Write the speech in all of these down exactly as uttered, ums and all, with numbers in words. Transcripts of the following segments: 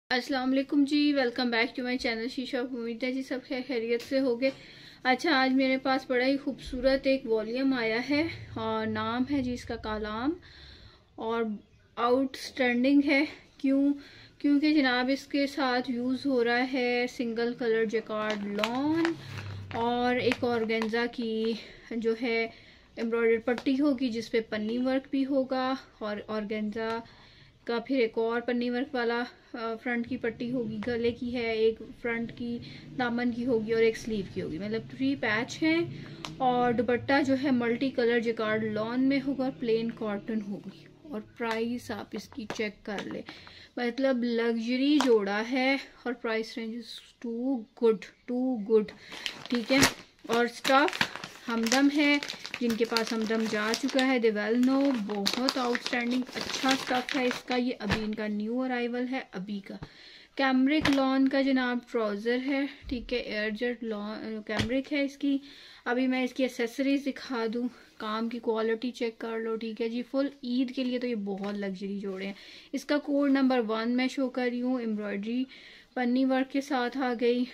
अस्सलाम वालेकुम जी, welcome back to my channel Sheesha. उम्मीद है जी सब खैरियत से होंगे। अच्छा, आज मेरे पास बड़ा ही खूबसूरत एक वॉल्यूम आया है और नाम है जी इसका कालाम और आउटस्टैंडिंग है। क्यों? क्योंकि जनाब इसके साथ यूज़ हो रहा है सिंगल कलर जैकार्ड लॉन और एक ऑर्गेन्जा की जो है एम्ब्रॉयडर्ड पट्टी होगी जिसपे पन्नी वर्क भी होगा और ऑर्गेन्जा का फिर एक और पन्नी वर्क वाला फ्रंट की पट्टी होगी, गले की है, एक फ्रंट की दामन की होगी और एक स्लीव की होगी। मतलब थ्री पैच हैं और दुपट्टा जो है मल्टी कलर जैकार्ड लॉन में होगा और प्लेन कॉटन होगी। और प्राइस आप इसकी चेक कर ले, मतलब लग्जरी जोड़ा है और price range is too good too good ठीक है। और स्टफ हमदम है, जिनके पास हमदम जा चुका है दे वेल नो, बहुत आउटस्टैंडिंग अच्छा स्टफ है इसका। ये अभी इनका न्यू अराइवल है अभी का। कैमरिक लॉन का जनाब ट्राउज़र है, ठीक है, एयरजेट लॉन कैमरिक है इसकी। अभी मैं इसकी एसेसरीज दिखा दूँ, काम की क्वालिटी चेक कर लो, ठीक है जी। फुल ईद के लिए तो ये बहुत लग्जरी जोड़े हैं। इसका कोड नंबर वन मैं शो कर रही हूँ, एम्ब्रॉयडरी पन्नी वर्क के साथ आ गई।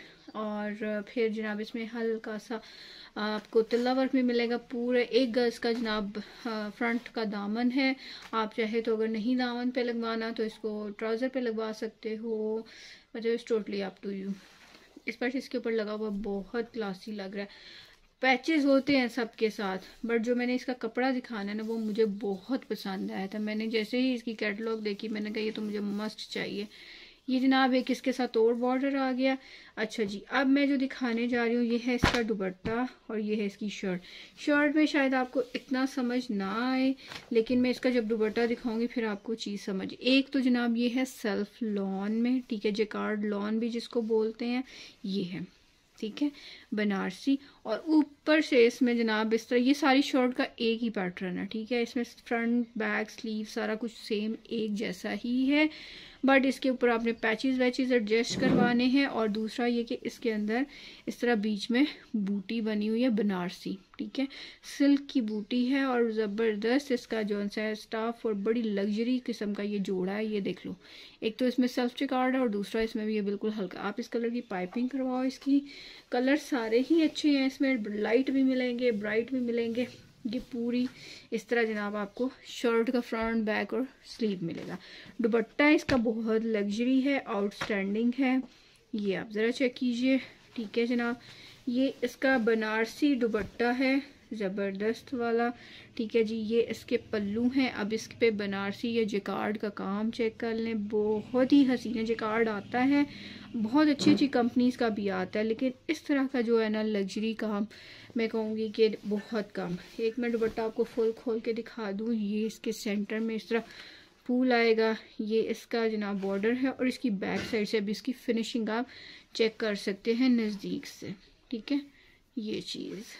और फिर जनाब इसमें हल्का सा आपको तिल्ला वर्क भी मिलेगा। पूरे एक गज का जनाब फ्रंट का दामन है। आप चाहे तो अगर नहीं दामन पे लगवाना तो इसको ट्राउज़र पे लगवा सकते हो, मतलब it's totally up to you. इस पर इसके ऊपर लगा हुआ बहुत क्लासी लग रहा है। पैचेस होते हैं सबके साथ, बट जो मैंने इसका कपड़ा दिखाना है ना वो मुझे बहुत पसंद आया था। मैंने जैसे ही इसकी कैटलॉग देखी मैंने कहा ये तो मुझे मस्ट चाहिए। ये जनाब एक इसके साथ और बॉर्डर आ गया। अच्छा जी, अब मैं जो दिखाने जा रही हूँ ये है इसका दुपट्टा और ये है इसकी शर्ट। शर्ट में शायद आपको इतना समझ ना आए, लेकिन मैं इसका जब दुपट्टा दिखाऊंगी फिर आपको चीज़ समझ। एक तो जनाब ये है सेल्फ लॉन में, ठीक है, जैकार्ड लॉन भी जिसको बोलते हैं, ये है, ठीक है, बनारसी। और ऊपर से इसमें जनाब इस तरह ये सारी शर्ट का एक ही पैटर्न है, ठीक है। इसमें फ्रंट बैक स्लीव सारा कुछ सेम एक जैसा ही है, बट इसके ऊपर आपने पैचेस वैचेस एडजस्ट करवाने हैं। और दूसरा ये कि इसके अंदर इस तरह बीच में बूटी बनी हुई है बनारसी, ठीक है, सिल्क की बूटी है और ज़बरदस्त इसका जो है स्टाफ और बड़ी लग्जरी किस्म का ये जोड़ा है। ये देख लो, एक तो इसमें सेल्फ जैकार्ड है और दूसरा इसमें भी ये बिल्कुल हल्का। आप इस कलर की पाइपिंग करवाओ, इसकी कलर सारे ही अच्छे हैं, इसमें लाइट भी मिलेंगे ब्राइट भी मिलेंगे। ये पूरी इस तरह जनाब आपको शर्ट का फ्रंट बैक और स्लीव मिलेगा। दुपट्टा इसका बहुत लग्जरी है, आउटस्टैंडिंग है। ये आप ज़रा चेक कीजिए, ठीक है जनाब। ये इसका बनारसी दुपट्टा है, ज़बरदस्त वाला, ठीक है जी। ये इसके पल्लू हैं। अब इस पे बनारसी या जैकार्ड का काम चेक कर लें, बहुत ही हसीना जैकार्ड आता है, बहुत अच्छी अच्छी कंपनीज का भी आता है, लेकिन इस तरह का जो है ना लग्जरी काम मैं कहूँगी कि बहुत कम। एक मैं दुपट्टा आपको फुल खोल के दिखा दूँ, ये इसके सेंटर में इस तरह फूल आएगा। ये इसका जनाब बॉर्डर है और इसकी बैक साइड से भी इसकी फिनिशिंग आप चेक कर सकते हैं नज़दीक से, ठीक है। ये चीज़,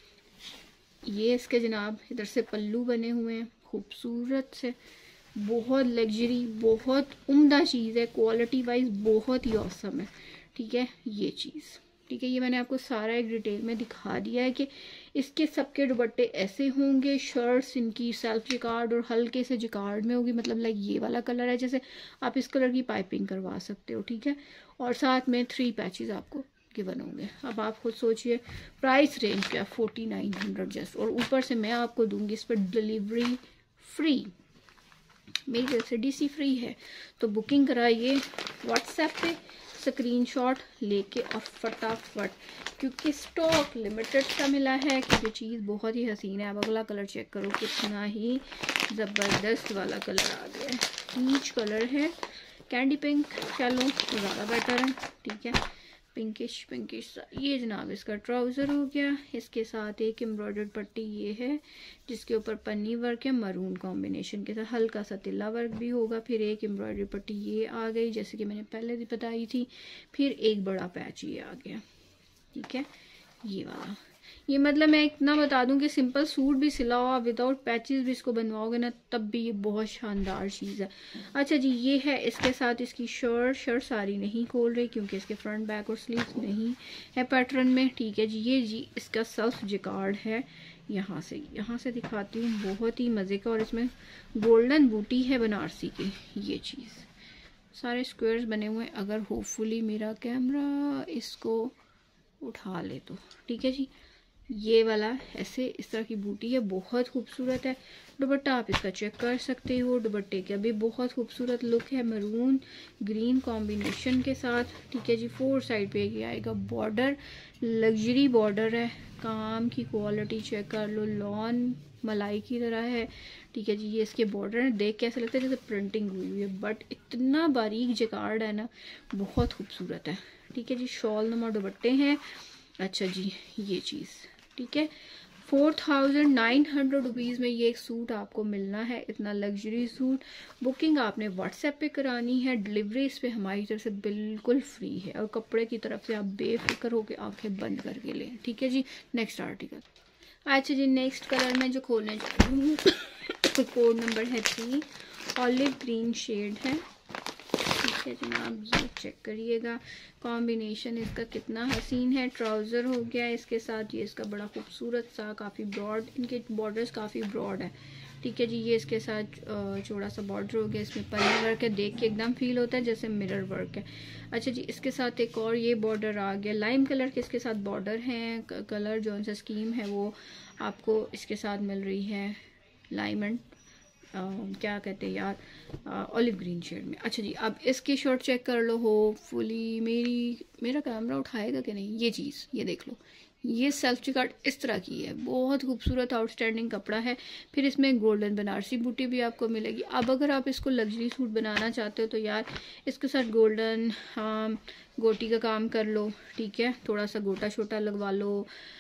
ये इसके जनाब इधर से पल्लू बने हुए हैं खूबसूरत से, बहुत लग्जरी, बहुत उम्दा चीज़ है, क्वालिटी वाइज बहुत ही औसम है, ठीक है। ये चीज़, ठीक है, ये मैंने आपको सारा एक डिटेल में दिखा दिया है कि इसके सबके दुपट्टे ऐसे होंगे। शर्ट्स इनकी सेल्फ जैकार्ड और हल्के से जैकार्ड में होगी, मतलब लाइक ये वाला कलर है जैसे, आप इस कलर की पाइपिंग करवा सकते हो, ठीक है। और साथ में थ्री पैचेस आपको गिवन होंगे। अब आप खुद सोचिए प्राइस रेंज क्या, फोर्टी नाइन हंड्रेड जस्ट। और ऊपर से मैं आपको दूंगी इस पर डिलीवरी फ्री, मेरी तरफ से डीसी फ्री है। तो बुकिंग कराइए व्हाट्सएप पे, स्क्रीनशॉट लेके और फटाफट, क्योंकि स्टॉक लिमिटेड सा मिला है, क्योंकि चीज़ बहुत ही हसीन है। अब अगला कलर चेक करो, कितना ही ज़बरदस्त वाला कलर आ गया है। पीच कलर है, कैंडी पिंक कह लो तो ज़्यादा बेटर है, ठीक है, पिंकिश पिंकिश। ये जनाब इसका ट्राउज़र हो गया, इसके साथ एक एम्ब्रॉयडर्ड पट्टी ये है जिसके ऊपर पन्नी वर्क है मरून कॉम्बिनेशन के साथ, हल्का सा तिल्ला वर्क भी होगा। फिर एक एम्ब्रॉयडर्ड पट्टी ये आ गई जैसे कि मैंने पहले भी बताई थी। फिर एक बड़ा पैच ये आ गया, ठीक है, ये वाला। ये मतलब मैं इतना बता दूं कि सिंपल सूट भी सिलाओ आप विदाउट पैचेस भी इसको बनवाओगे ना तब भी ये बहुत शानदार चीज़ है। अच्छा जी, ये है इसके साथ इसकी शर्ट। शर्ट सारी नहीं खोल रही क्योंकि इसके फ्रंट बैक और स्लीव्स नहीं है पैटर्न में, ठीक है जी। ये जी इसका सेल्फ जैकार्ड है, यहाँ से यहाँ से दिखाती हूँ, बहुत ही मज़े का। और इसमें गोल्डन बूटी है बनारसी की, ये चीज़ सारे स्क्वायर्स बने हुए हैं, अगर होपफुली मेरा कैमरा इसको उठा ले तो। ठीक है जी, ये वाला ऐसे इस तरह की बूटी है, बहुत खूबसूरत है। दुपट्टा आप इसका चेक कर सकते हो, दुपट्टे का भी बहुत खूबसूरत लुक है, मरून ग्रीन कॉम्बिनेशन के साथ। ठीक है जी, फोर साइड पे ये आएगा बॉर्डर, लग्जरी बॉर्डर है, काम की क्वालिटी चेक कर लो, लॉन मलाई की तरह है। ठीक है जी, ये इसके बॉर्डर है, देख के ऐसा लगता है जैसे प्रिंटिंग हुई हुई है, बट इतना बारीक जैकार्ड है ना, बहुत खूबसूरत है। ठीक है जी, शॉल नुमा दुपट्टे हैं। अच्छा जी, ये चीज़ ठीक है, four thousand nine hundred rupees में ये एक सूट आपको मिलना है, इतना लग्जरी सूट। बुकिंग आपने व्हाट्सएप पे करानी है, डिलीवरी इस पे हमारी तरफ से बिल्कुल फ्री है, और कपड़े की तरफ से आप बेफिक्र होकर आंखें बंद करके लें। ठीक है जी, नेक्स्ट आर्टिकल। अच्छा जी, नेक्स्ट कलर में जो खोलने जा रही हूँ कोड नंबर है थ्री, ऑलिव ग्रीन शेड है। ठीक है जनाब, ये चेक करिएगा, कॉम्बिनेशन इसका कितना हसीन है। ट्राउज़र हो गया इसके साथ, ये इसका बड़ा खूबसूरत सा, काफ़ी ब्रॉड, इनके बॉर्डर्स काफ़ी ब्रॉड है। ठीक है जी, ये इसके साथ चौड़ा सा बॉर्डर हो गया, इसमें पन्नी वर्क है, देख के एकदम फील होता है जैसे मिरर वर्क है। अच्छा जी, इसके साथ एक और ये बॉर्डर आ गया, लाइम कलर के इसके साथ बॉर्डर हैं। कलर जो सा स्कीम है वो आपको इसके साथ मिल रही है लाइम एंड Uh, क्या कहते हैं यार, ऑलिव ग्रीन शेड में। अच्छा जी, अब इसकी शर्ट चेक कर लो, होपफुली मेरी मेरा कैमरा उठाएगा कि नहीं। ये चीज़ ये देख लो, ये सेल्फ चिकार्ड इस तरह की है, बहुत खूबसूरत आउटस्टैंडिंग कपड़ा है। फिर इसमें गोल्डन बनारसी बूटी भी आपको मिलेगी। अब अगर आप इसको लग्जरी सूट बनाना चाहते हो तो यार इसके साथ गोल्डन गोटी का काम कर लो। ठीक है, थोड़ा सा गोटा छोटा लगवा लो,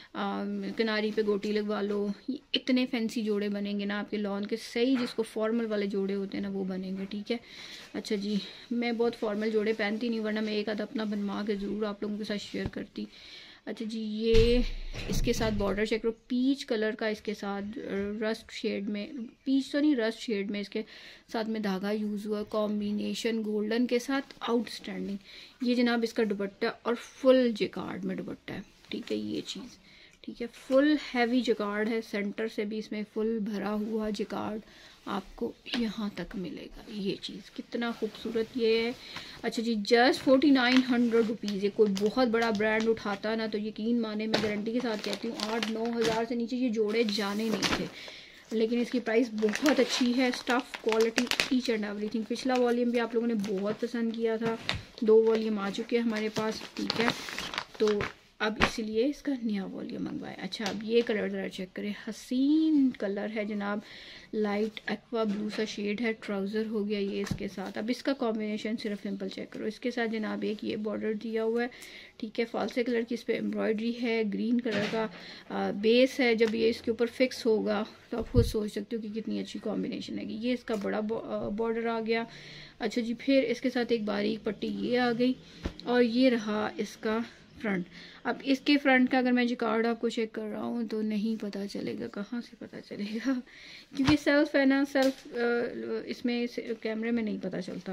किनारी पे गोटी लगवा लो, ये इतने फैंसी जोड़े बनेंगे ना आपके लॉन के, सही जिसको फॉर्मल वाले जोड़े होते हैं ना वो बनेंगे। ठीक है, अच्छा जी, मैं बहुत फॉर्मल जोड़े पहनती नहीं, वरना मैं एक आधा अपना बनवा के ज़रूर आप लोगों के साथ शेयर करती। अच्छा जी, ये इसके साथ बॉर्डर चेक करो, पीच कलर का इसके साथ रस्ट शेड में, पीच तो नहीं रस्ट शेड में इसके साथ में धागा यूज़ हुआ, कॉम्बिनेशन गोल्डन के साथ आउटस्टैंडिंग। ये जनाब इसका दुपट्टा और फुल जिकार्ड में दुपट्टा है। ठीक है, ये चीज़ ठीक है, फुल हैवी जिकार्ड है, सेंटर से भी इसमें फुल भरा हुआ जिकार्ड आपको यहाँ तक मिलेगा। ये चीज़ कितना खूबसूरत ये है। अच्छा जी, just forty nine hundred rupees. ये कोई बहुत बड़ा ब्रांड उठाता ना तो यकीन माने, मैं गारंटी के साथ कहती हूँ आठ नौ हज़ार से नीचे ये जोड़े जाने नहीं थे, लेकिन इसकी प्राइस बहुत अच्छी है। Stuff quality each and everything. पिछला वॉल्यूम भी आप लोगों ने बहुत पसंद किया था, दो वॉल्यूम आ चुके हैं हमारे पास। ठीक है, तो अब इसीलिए इसका नया वॉल्यूम मंगवाया। अच्छा, अब ये कलर ज़रा चेक करें, हसीन कलर है जनाब, लाइट एक्वा ब्लू सा शेड है। ट्राउज़र हो गया ये इसके साथ। अब इसका कॉम्बिनेशन सिर्फ सिंपल चेक करो, इसके साथ जनाब एक ये बॉर्डर दिया हुआ है। ठीक है, फालसे कलर की इस पर एम्ब्रॉयडरी है, ग्रीन कलर का आ, बेस है। जब ये इसके ऊपर फिक्स होगा तो आप खुद सोच सकते हो कि कितनी अच्छी कॉम्बिनेशन है। ये इसका बड़ा बॉर्डर आ गया। अच्छा जी, फिर इसके साथ एक बारीक पट्टी ये आ गई, और ये रहा इसका फ्रंट। अब इसके फ्रंट का अगर मैं जिकार्ड आपको चेक कर रहा हूँ तो नहीं पता चलेगा, कहाँ से पता चलेगा, क्योंकि सेल्फ है ना, सेल्फ इसमें कैमरे में नहीं पता चलता।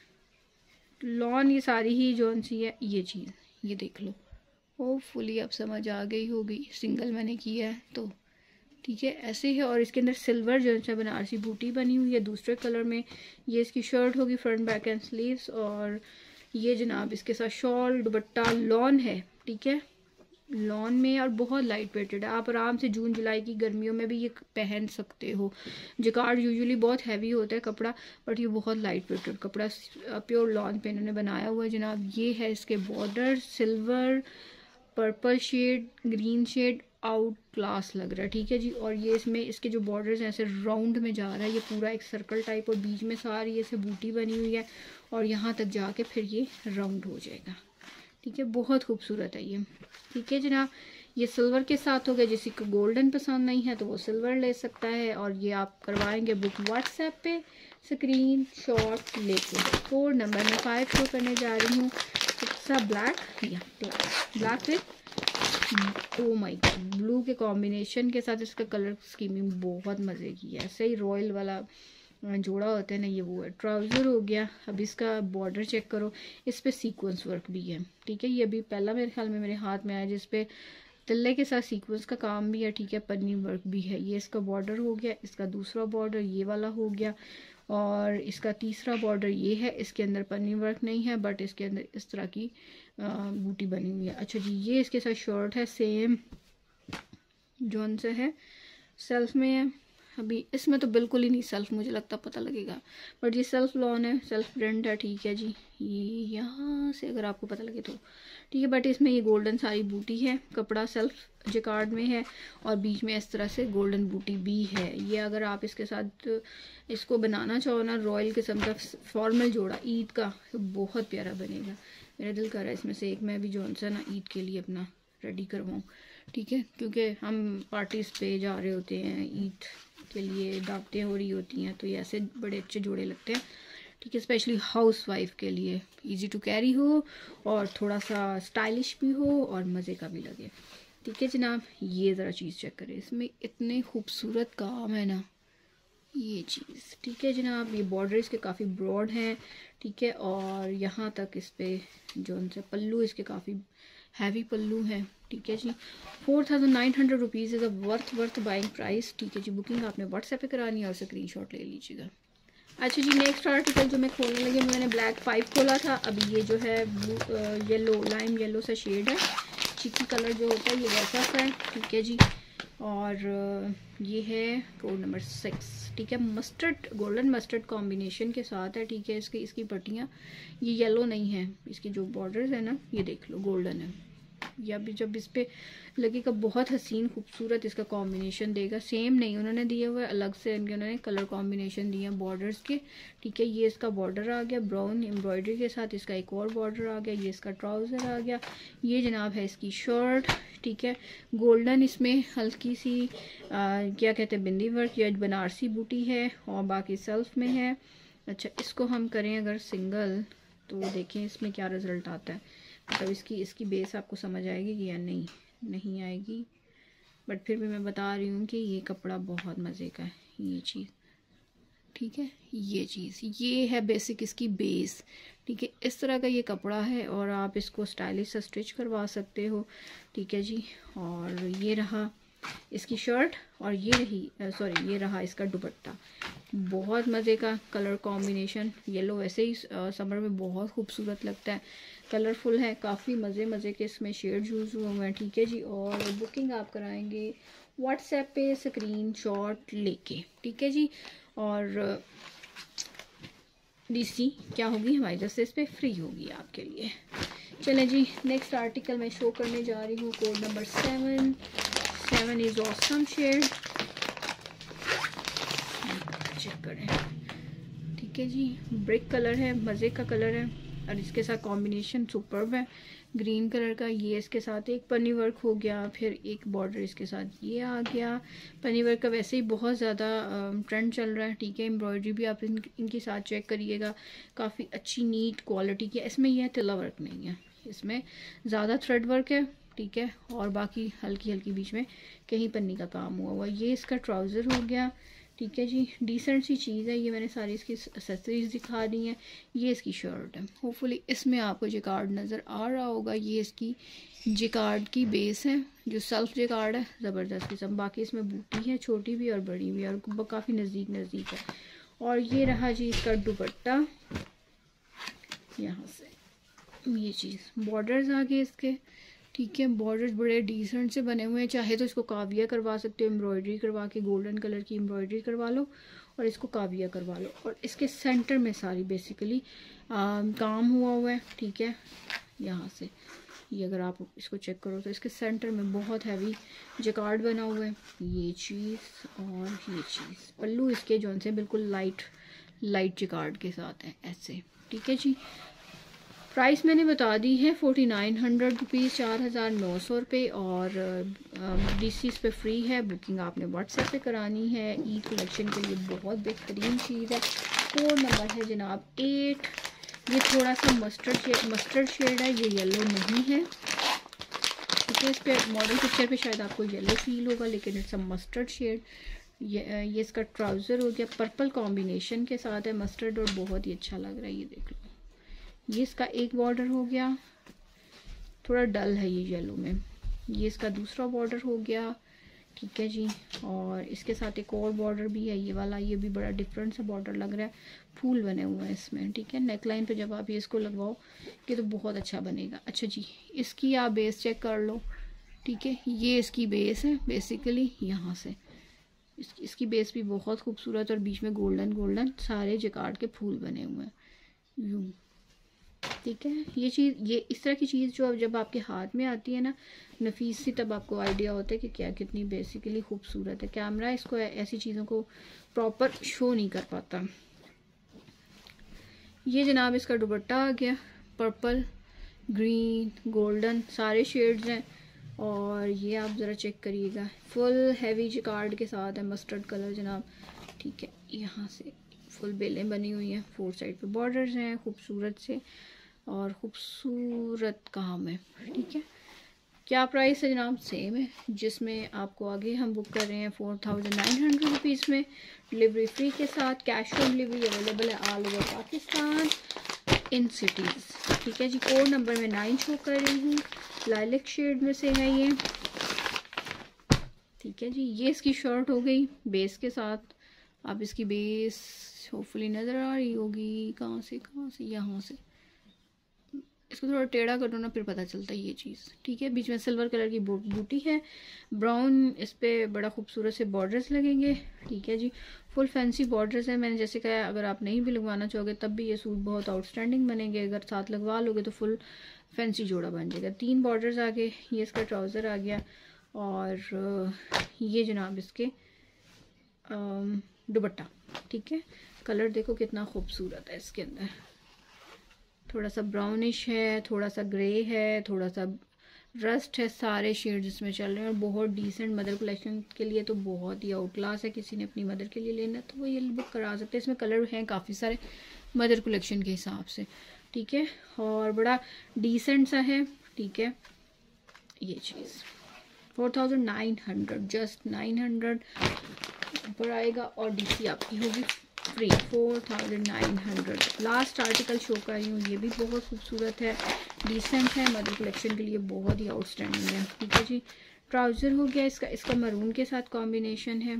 लॉन ये सारी ही जोन सी है। ये चीज़ ये देख लो, होपफुली अब समझ आ गई होगी, सिंगल मैंने किया है तो। ठीक है, ऐसे है। और इसके अंदर सिल्वर जो है बनारसी बूटी बनी हुई है दूसरे कलर में। ये इसकी शर्ट होगी, फ्रंट बैक एंड स्लीव्स, और ये जनाब इसके साथ शॉल दुपट्टा लॉन है। ठीक है, लॉन में, और बहुत लाइट वेटेड है, आप आराम से जून जुलाई की गर्मियों में भी ये पहन सकते हो। जिकार्ड यूजुअली बहुत हैवी होता है कपड़ा, बट ये बहुत लाइट वेटेड कपड़ा, प्योर लॉन पे इन्होंने बनाया हुआ है जनाब। ये है इसके border, silver purple shade, green shade, out class लग रहा है। ठीक है जी, और ये इसमें इसके जो बॉर्डर्स हैं ऐसे राउंड में जा रहा है, ये पूरा एक सर्कल टाइप, और बीच में सारी ऐसे बूटी बनी हुई है, और यहाँ तक जाके फिर ये राउंड हो जाएगा। ठीक है, बहुत खूबसूरत है ये। ठीक है जनाब, ये सिल्वर के साथ हो गया। जिसी को गोल्डन पसंद नहीं है तो वो सिल्वर ले सकता है, और ये आप करवाएंगे बुक व्हाट्सएप पे स्क्रीन शॉट लेके। कोड नंबर मैं फाइव शो करने जा रही हूँ। सा ब्लैक या black black with oh my God blue के कॉम्बिनेशन के साथ इसका कलर स्कीमिंग बहुत मज़े की है। ऐसे ही रॉयल वाला जोड़ा होता है ना, ये वो है। ट्राउज़र हो गया। अब इसका बॉर्डर चेक करो, इस पे सीक्वेंस वर्क भी है। ठीक है, ये अभी पहला मेरे ख्याल में मेरे हाथ में आया जिस पे तिल्ले के साथ सीक्वेंस का काम भी है। ठीक है, पन्नी वर्क भी है। ये इसका बॉर्डर हो गया, इसका दूसरा बॉर्डर ये वाला हो गया, और इसका तीसरा बॉर्डर ये है, इसके अंदर पन्नी वर्क नहीं है बट इसके अंदर इस तरह की बूटी बनी हुई है। अच्छा जी, ये इसके साथ शर्ट है, सेम जोन से है, सेल्फ में है। अभी इसमें तो बिल्कुल ही नहीं सेल्फ, मुझे लगता पता लगेगा, बट ये सेल्फ लॉन है, सेल्फ प्रिंट है, ठीक है जी। ये यहाँ से अगर आपको पता लगे तो ठीक है, बट इसमें ये गोल्डन सारी बूटी है, कपड़ा सेल्फ जिकार्ड में है और बीच में इस तरह से गोल्डन बूटी भी है। ये अगर आप इसके साथ इसको बनाना चाहो ना रॉयल किस्म का फॉर्मल जोड़ा ईद का, तो बहुत प्यारा बनेगा। मेरा दिल कर रहा है इसमें से एक मैं भी जोन सा ना ईद के लिए अपना रेडी करवाऊँ, ठीक है, क्योंकि हम पार्टीज पे जा रहे होते हैं, ईद के लिए दावतें हो रही होती हैं, तो ये ऐसे बड़े अच्छे जोड़े लगते हैं, ठीक है, स्पेशली हाउस वाइफ के लिए इजी टू कैरी हो और थोड़ा सा स्टाइलिश भी हो और मज़े का भी लगे, ठीक है जनाब। ये ज़रा चीज़ चेक करें, इसमें इतने खूबसूरत काम है ना, ये चीज़, ठीक है जनाब। ये बॉर्डर इसके काफ़ी ब्रॉड हैं, ठीक है, और यहाँ तक इस पे जो उनसे पल्लू इसके काफ़ी हैवी पल्लू है, ठीक है जी। Four thousand nine hundred rupees is a worth worth buying price, ठीक है जी। बुकिंग आपने व्हाट्सएप पे करानी है और स्क्रीनशॉट ले लीजिएगा। अच्छा जी, नेक्स्ट आर्टिकल जो मैं खोलने लगी, मैंने ब्लैक फाइव खोला था, अभी ये जो है येलो लाइम येलो सा शेड है, चिकी कलर जो होता है ये वैसा है, ठीक है जी। और ये है कोड नंबर सिक्स, ठीक है, मस्टर्ड गोल्डन मस्टर्ड कॉम्बिनेशन के साथ है, ठीक है। इसकी इसकी पट्टियाँ ये येलो नहीं है, इसकी जो बॉर्डर्स है ना ये देख लो गोल्डन है, या भी जब इस पे लगेगा बहुत हसीन खूबसूरत इसका कॉम्बिनेशन देगा। सेम नहीं उन्होंने दिए हुए, अलग से इनके उन्होंने कलर कॉम्बिनेशन दिए हैं बॉर्डर्स के, ठीक है। ये इसका बॉर्डर आ गया ब्राउन एम्ब्रॉयडरी के साथ, इसका एक और बॉर्डर आ गया, ये इसका ट्राउज़र आ गया, ये जनाब है इसकी शर्ट, ठीक है। गोल्डन इसमें हल्की सी आ, क्या कहते हैं बिंदी वर्क या बनारसी बूटी है और बाकी सेल्फ में है। अच्छा, इसको हम करें अगर सिंगल तो देखें इसमें क्या रिज़ल्ट आता है, मतलब इसकी इसकी बेस आपको समझ आएगी कि या नहीं नहीं आएगी, बट फिर भी मैं बता रही हूँ कि ये कपड़ा बहुत मज़े का है, ये चीज़, ठीक है। ये चीज़ ये है बेसिक इसकी बेस, ठीक है। इस तरह का ये कपड़ा है और आप इसको स्टाइलिश से स्टिच करवा सकते हो, ठीक है जी। और ये रहा इसकी शर्ट और ये रही सॉरी ये रहा इसका दुपट्टा, बहुत मज़े का कलर कॉम्बिनेशन। येलो वैसे ही समर में बहुत खूबसूरत लगता है, कलरफुल है, काफ़ी मज़े मज़े के इसमें शेड यूज़ हुए हैं, ठीक है जी। और बुकिंग आप कराएंगे व्हाट्सएप पे स्क्रीनशॉट लेके, ठीक है जी। और डीसी क्या होगी हमारी तरफ से इस पर फ्री होगी आपके लिए। चलें जी, नेक्स्ट आर्टिकल मैं शो करने जा रही हूँ, code number seven seven is awesome shade, check करें, ठीक है जी। ब्रिक कलर है, मज़े का कलर है और इसके साथ कॉम्बिनेशन सुपर्ब है ग्रीन कलर का। ये इसके साथ एक पन्नी वर्क हो गया, फिर एक बॉर्डर इसके साथ ये आ गया। पन्नी वर्क का वैसे ही बहुत ज़्यादा ट्रेंड चल रहा है, ठीक है। एम्ब्रॉयडरी भी आप इन, इनके साथ चेक करिएगा, काफ़ी अच्छी नीट क्वालिटी की। इसमें यह तिल्ला वर्क नहीं है, इसमें ज़्यादा थ्रेड वर्क है, ठीक है, और बाकी हल्की हल्की बीच में कहीं पन्नी का काम हुआ हुआ। ये इसका ट्राउज़र हो गया, ठीक है जी। डिसेंट सी चीज़ है ये, मैंने सारी इसकी एक्सेसरीज दिखा दी हैं। ये इसकी शर्ट है, होपफुली इसमें आपको जिकार्ड नज़र आ रहा होगा। ये इसकी जिकार्ड की बेस है, जो सेल्फ जिकार्ड है, ज़बरदस्त किस्म। बाकी इसमें बूटी है, छोटी भी और बड़ी भी, और काफ़ी नज़दीक नज़दीक है। और ये रहा जी इसका दुपट्टा, यहाँ से ये चीज़ बॉर्डर्स आ गए इसके, ठीक है। बॉर्डर्स बड़े डिसेंट से बने हुए हैं, चाहे तो इसको काविया करवा सकते हो, एम्ब्रॉयडरी करवा के गोल्डन कलर की एम्ब्रॉयडरी करवा लो और इसको काविया करवा लो। और इसके सेंटर में सारी बेसिकली काम हुआ हुआ है, ठीक है। यहाँ से ये अगर आप इसको चेक करो तो इसके सेंटर में बहुत हैवी जकार्ड बना हुआ है, ये चीज़ और ये चीज़। पल्लू इसके जौन से बिल्कुल लाइट लाइट जकार्ड के साथ है ऐसे, ठीक है जी। प्राइस मैंने बता दी है फोर्टी नाइन हंड्रेड रुपीज़, चार हज़ार नौ सौ रुपये, और डी सी इस पर फ्री है। बुकिंग आपने व्हाट्सएप पे करानी है। ई कलेक्शन के लिए बहुत बेहतरीन चीज़ है। कोड नंबर है जनाब एट। ये थोड़ा सा मस्टर्ड शेड मस्टर्ड शेड है, ये येलो नहीं है, ठीक है। इस पर मॉडल पिक्चर पे शायद आपको येलो फील होगा, लेकिन इट्स अ मस्टर्ड शेड। ये ये इसका ट्राउज़र हो गया, पर्पल कॉम्बिनेशन के साथ है मस्टर्ड, और बहुत ही अच्छा लग रहा है, ये देख लो। ये इसका एक बॉर्डर हो गया, थोड़ा डल है ये येलो में। ये इसका दूसरा बॉर्डर हो गया, ठीक है जी। और इसके साथ एक और बॉर्डर भी है ये वाला, ये भी बड़ा डिफरेंट सा बॉर्डर लग रहा है, फूल बने हुए हैं इसमें। ठीक है, नेक लाइन पे जब आप ये इसको लगवाओ कि तो बहुत अच्छा बनेगा। अच्छा जी, इसकी आप बेस चेक कर लो। ठीक है, ये इसकी बेस है बेसिकली, यहाँ से इस, इसकी बेस भी बहुत खूबसूरत और बीच में गोल्डन गोल्डन सारे जिकार्ड के फूल बने हुए हैं यूँ। ठीक है, ये चीज़, ये इस तरह की चीज़ जो अब जब आपके हाथ में आती है ना नफीस सी, तब आपको आइडिया होता है कि क्या कितनी बेसिकली खूबसूरत है। कैमरा इसको ऐसी चीज़ों को प्रॉपर शो नहीं कर पाता। ये जनाब इसका दुपट्टा आ गया, पर्पल, ग्रीन, गोल्डन सारे शेड्स हैं। और ये आप ज़रा चेक करिएगा, फुल हैवी जिकार्ड के साथ है, मस्टर्ड कलर जनाब। ठीक है, यहाँ से फुल बेलें बनी हुई हैं, फोर साइड पे बॉर्डर्स हैं खूबसूरत से और खूबसूरत काम है। ठीक है, क्या प्राइस है जनाब? सेम है, जिसमें आपको आगे हम बुक कर रहे हैं four thousand nine hundred rupees में, डिलीवरी फ्री के साथ। कैश ऑन डिलीवरी अवेलेबल है all over Pakistan in cities. ठीक है जी, कोड नंबर में नाइन शो कर रही हूँ, लाइलिक शेड में से है ये। ठीक है जी, ये इसकी शर्ट हो गई बेस के साथ। आप इसकी बेस होपफुली नज़र आ रही होगी, कहाँ से कहाँ से, यहाँ से। इसको थोड़ा टेढ़ा करो ना, फिर पता चलता है ये चीज़। ठीक है, बीच में सिल्वर कलर की बूटी है, ब्राउन इस पे बड़ा खूबसूरत से बॉर्डर्स लगेंगे। ठीक है जी, फुल फैंसी बॉर्डर्स हैं। मैंने जैसे कहा, अगर आप नहीं भी लगवाना चाहोगे तब भी ये सूट बहुत आउटस्टैंडिंग बनेंगे। अगर साथ लगवा लोगे तो फुल फैंसी जोड़ा बन जाएगा। तीन बॉर्डर्स आ गए, ये इसका ट्राउज़र आ गया और ये जनाब इसके दुपट्टा। ठीक है, कलर देखो कितना खूबसूरत है इसके अंदर, थोड़ा सा ब्राउनिश है, थोड़ा सा ग्रे है, थोड़ा सा रस्ट है, सारे शेड्स इसमें चल रहे हैं। और बहुत डिसेंट, मदर कलेक्शन के लिए तो बहुत ही आउट क्लास है। किसी ने अपनी मदर के लिए लेना तो वो ये बुक करा सकते हैं। इसमें कलर हैं काफ़ी सारे मदर कलेक्शन के हिसाब से। ठीक है, और बड़ा डिसेंट सा है। ठीक है, ये चीज़ four thousand nine hundred just nine hundred पर आएगा और डी सी आपकी होगी free, four thousand nine hundred. Last article show कर रही हूँ, ये भी बहुत खूबसूरत है, डिसेंट है, मदर कलेक्शन के लिए बहुत ही आउटस्टैंडिंग है। ठीक है जी, ट्राउज़र हो गया इसका, इसका मरून के साथ कॉम्बिनेशन है।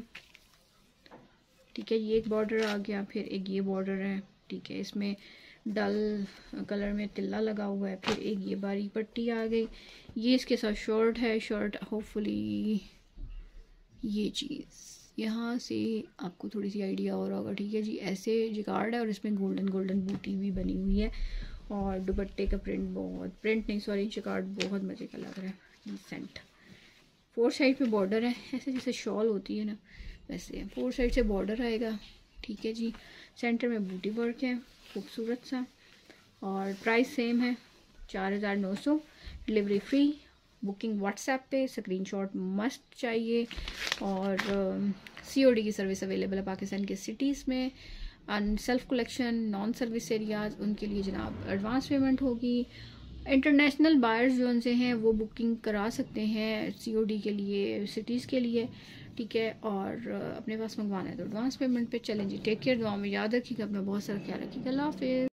ठीक है, ये एक बॉर्डर आ गया, फिर एक ये बॉर्डर है। ठीक है, इसमें डल कलर में तिल्ला लगा हुआ है, फिर एक ये बारीक पट्टी आ गई। ये इसके साथ शर्ट है, शर्ट होपफुली ये चीज़ यहाँ से आपको थोड़ी सी आइडिया हो रहा होगा। ठीक है जी, ऐसे जिकार्ड है और इसमें गोल्डन गोल्डन बूटी भी बनी हुई है। और दुपट्टे का प्रिंट बहुत, प्रिंट नहीं सॉरी, जिकार्ड बहुत मज़े का लग रहा है, डिसेंट। फोर साइड पे बॉर्डर है, ऐसे जैसे शॉल होती है ना वैसे है, फोर साइड से बॉर्डर आएगा। ठीक है जी, सेंटर में बूटी वर्क है खूबसूरत सा। और प्राइस सेम है, चार हज़ार नौ सौ, डिलीवरी फ्री। बुकिंग व्हाट्सएप पे, स्क्रीनशॉट मस्ट चाहिए। और सीओडी की सर्विस अवेलेबल है पाकिस्तान के सिटीज़ में। अन self collection, non service areas, उनके लिए जनाब एडवांस पेमेंट होगी। इंटरनेशनल बायर्स जो उनसे हैं वो बुकिंग करा सकते हैं सीओडी के लिए, सिटीज़ के लिए। ठीक है, और अपने पास मंगवाना है तो एडवांस पेमेंट पे। चलें जी, टेक केयर, दुआ में याद रखिएगा, अपना बहुत सारा ख्याल रखिएगा। अल्लाह हाफिज़।